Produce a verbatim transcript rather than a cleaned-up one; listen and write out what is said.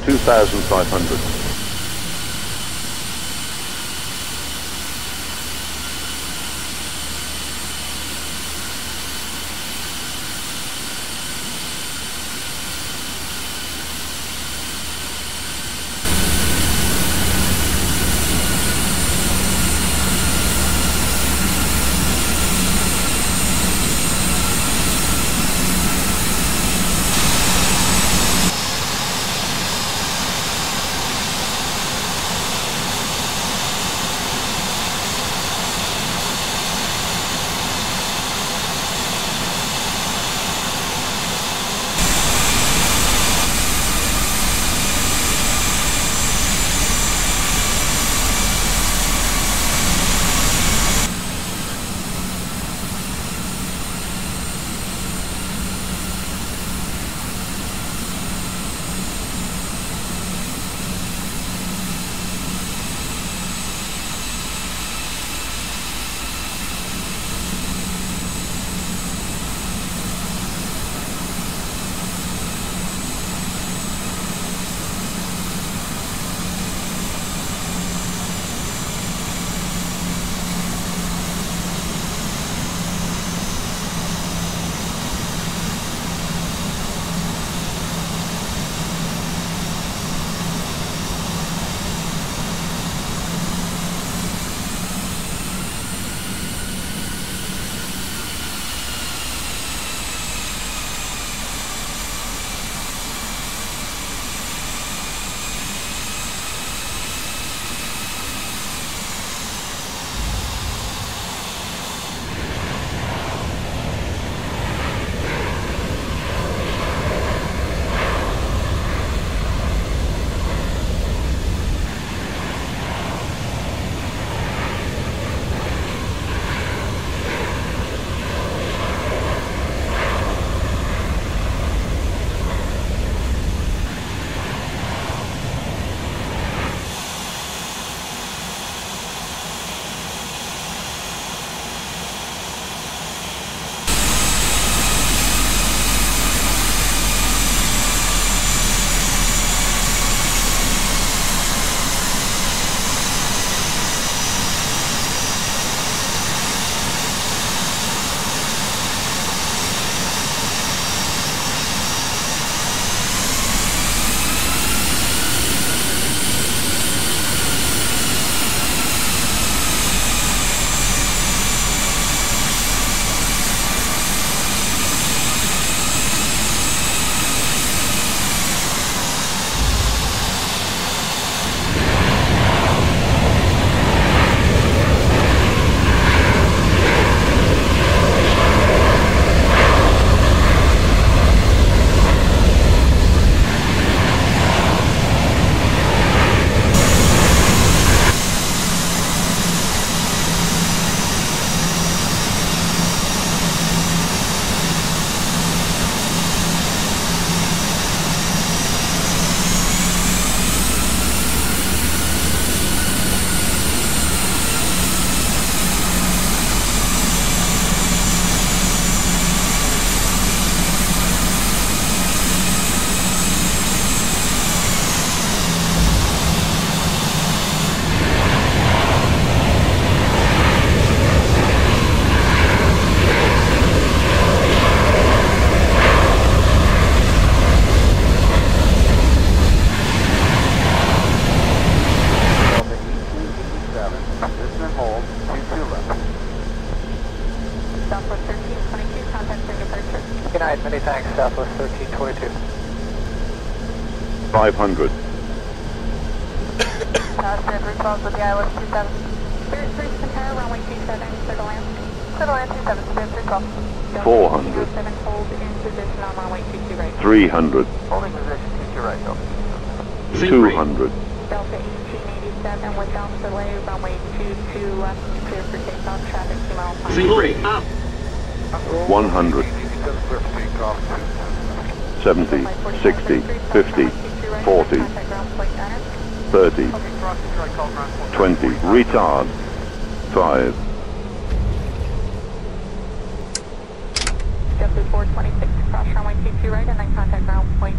two thousand five hundred. Many thanks, Southwest thirteen twenty-two. five hundred. Positive, resolve with the I L S two seven. Spirit three Centera, runway two seven, clear to land. Clear to land two seven, Spirit three twelve. four hundred. seven, hold in position on runway two two right. three hundred. Holding position two two right, Delta. two hundred. Delta eighteen eighty-seven, without delay, runway two two left, clear for takeoff, traffic two miles per hour. one hundred. seventy, sixty, fifty, forty, thirty, twenty, retard, five. JetBlue four twenty-six, cross runway two two right, and then contact ground point